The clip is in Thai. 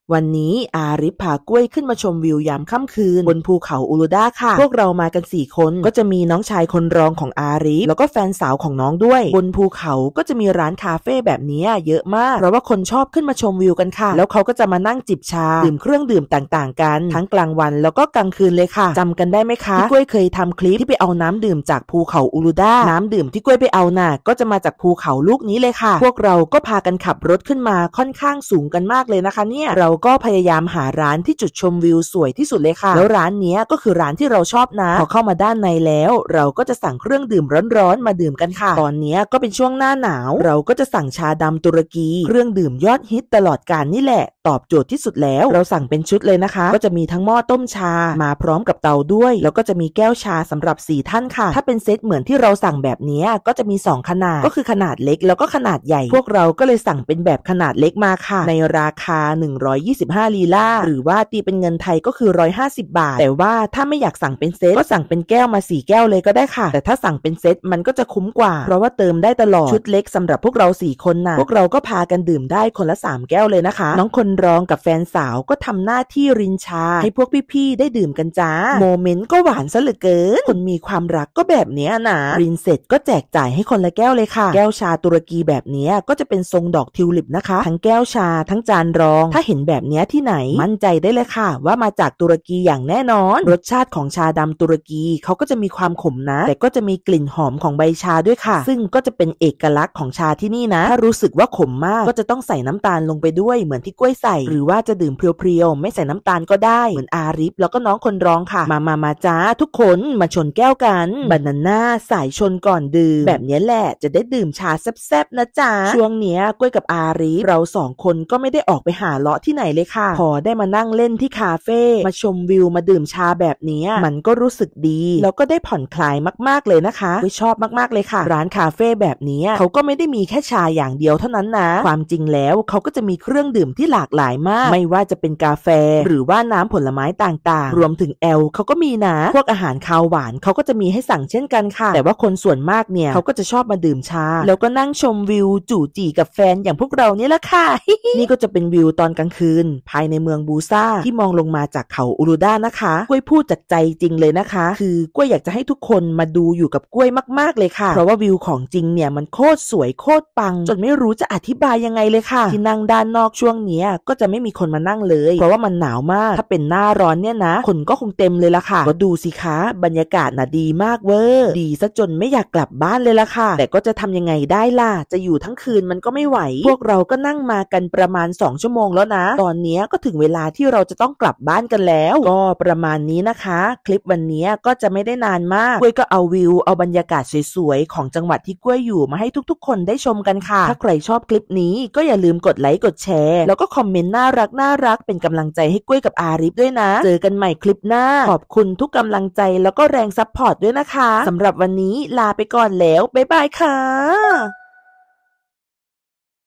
วันนี้อาริฟพากล้วยขึ้นมาชมวิวยามค่ำคืนบนภูเขาอูลูดาค่ะพวกเรามากัน4คนก็จะมีน้องชายคนรองของอาริฟแล้วก็แฟนสาวของน้องด้วยบนภูเขาก็จะมีร้านคาเฟ่แบบนี้เยอะมากเพราะว่าคนชอบขึ้นมาชมวิวกันค่ะแล้วเขาก็จะมานั่งจิบชาดื่มเครื่องดื่มต่างๆกันทั้งกลางวันแล้วก็กลางคืนเลยค่ะจำกันได้ไหมคะที่กล้วยเคยทำคลิปที่ไปเอาน้ำดื่มจากภูเขาอูลูดาน้ำดื่มที่กล้วยไปเอาน่ะก็จะมาจากภูเขาลูกนี้เลยค่ะพวกเราก็พากันขับรถขึ้นมาค่อนข้างสูงกันมากเลยนะคะเนี่ยเราก็พยายามหาร้านที่จุดชมวิวสวยที่สุดเลยค่ะแล้วร้านนี้ก็คือร้านที่เราชอบนะพอเข้ามาด้านในแล้วเราก็จะสั่งเครื่องดื่มร้อนๆมาดื่มกันค่ะตอนนี้ก็เป็นช่วงหน้าหนาวเราก็จะสั่งชาดำตุรกีเครื่องดื่มยอดฮิตตลอดกาลนี่แหละตอบโจทย์ที่สุดแล้วเราสั่งเป็นชุดเลยนะคะก็จะมีทั้งหม้อต้มชามาพร้อมกับเตาด้วยแล้วก็จะมีแก้วชาสำหรับ4ท่านค่ะถ้าเป็นเซตเหมือนที่เราสั่งแบบนี้ก็จะมี2ขนาดก็คือขนาดเล็กแล้วก็ขนาดใหญ่พวกเราก็เลยสั่งเป็นแบบขนาดเล็กมาค่ะในราคา125ลีลาหรือว่าตีเป็นเงินไทยก็คือ150บาทแต่ว่าถ้าไม่อยากสั่งเป็นเซตก็สั่งเป็นแก้วมา4แก้วเลยก็ได้ค่ะแต่ถ้าสั่งเป็นเซตมันก็จะคุ้มกว่าเพราะว่าเติมได้ตลอดชุดเล็กสำหรับพวกเรา4คนน่ะพวกเราก็พากันดื่มได้คนละ3แก้วเลยนะคะน้องคนรองกับแฟนสาวก็ทำหน้าที่รินชาให้พวกพี่ๆได้ดื่มกันจ้าโมเมนต์ก็หวานซะเหลือเกินคนมีความรักก็แบบนี้นะรินเสร็จก็แจกจ่ายให้คนละแก้วเลยค่ะแก้วชาตุรกีแบบนี้ก็จะเป็นทรงดอกทิวลิปนะคะทั้งแก้วชาทั้งจานรองถ้าเห็นแบบนี้ที่ไหนมั่นใจได้เลยค่ะว่ามาจากตุรกีอย่างแน่นอนรสชาติของชาดำตุรกีเขาก็จะมีความขมนะแต่ก็จะมีกลิ่นหอมของใบชาด้วยค่ะซึ่งก็จะเป็นเอกลักษณ์ของชาที่นี่นะถ้ารู้สึกว่าขมมากก็จะต้องใส่น้ำตาลลงไปด้วยเหมือนที่กล้วยใส่หรือว่าจะดื่มเพียวๆไม่ใส่น้ำตาลก็ได้เหมือนอาริฟแล้วก็น้องคนร้องค่ะมาจ้าทุกคนมาชนแก้วกันบานาน่าสายชนก่อนดื่มแบบนี้แหละจะได้ดื่มชาแซ่บๆนะจ๊ะช่วงเนี้ยกล้วยกับอาริฟเรา2คนก็ไม่ได้ออกไปหาเลาะที่ไหนเลยค่ะพอได้มานั่งเล่นที่คาเฟ่มาชมวิวมาดื่มชาแบบนี้มันก็รู้สึกดีแล้วก็ได้ผ่อนคลายมากๆเลยนะคะกล้วยชอบมากๆเลยค่ะร้านคาเฟ่แบบนี้เขาก็ไม่ได้มีแค่ชาอย่างเดียวเท่านั้นนะความจริงแล้วเขาก็จะมีเครื่องดื่มที่หลากหลายมากไม่ว่าจะเป็นกาแฟหรือว่าน้ำผลไม้ต่างๆรวมถึงแอลเขาก็มีนะพวกอาหารคาวหวานเขาก็จะมีให้สั่งเช่นกันค่ะแต่ว่าคนส่วนมากเนี่ยเขาก็จะชอบมาดื่มชาแล้วก็นั่งชมวิวจู่จีกับแฟนอย่างพวกเรานี่แหละค่ะ นี่ก็จะเป็นวิวตอนกลางคืนภายในเมืองบูซ่าที่มองลงมาจากเขาอูลูดานะคะกล้วยพูดจากใจจริงเลยนะคะคือกล้วยอยากจะให้ทุกคนมาดูอยู่กับกล้วยมากๆเลยค่ะเพราะว่าวิวของจริงเนี่ยมันโคตรสวยโคตรปังจนไม่รู้จะอธิบายยังไงเลยค่ะที่นั่งด้านนอกช่วงนี้ก็จะไม่มีคนมานั่งเลยเพราะว่ามันหนาวมากถ้าเป็นหน้าร้อนเนี่ยนะคนก็คงเต็มเลยล่ะค่ะก็ดูสิคะบรรยากาศน่ะดีมากเวอร์ดีซะจนไม่อยากกลับบ้านเลยล่ะค่ะแต่ก็จะทำยังไงได้ล่ะจะอยู่ทั้งคืนมันก็ไม่ไหวพวกเราก็นั่งมากันประมาณ2ชั่วโมงแล้วนะตอนนี้ก็ถึงเวลาที่เราจะต้องกลับบ้านกันแล้วก็ประมาณนี้นะคะคลิปวันนี้ก็จะไม่ได้นานมากกล้วยก็เอาวิวเอาบรรยากาศสวยๆของจังหวัดที่กล้วยอยู่มาให้ทุกๆคนได้ชมกันค่ะถ้าใครชอบคลิปนี้ก็อย่าลืมกดไลค์กดแชร์แล้วก็คอมเมนต์น่ารักเป็นกำลังใจให้กล้วยกับอาริฟด้วยนะเจอกันใหม่คลิปหน้าขอบคุณทุกกำลังใจแล้วก็แรงซัพพอร์ตด้วยนะคะสำหรับวันนี้ลาไปก่อนแล้วบ๊ายบายค่ะ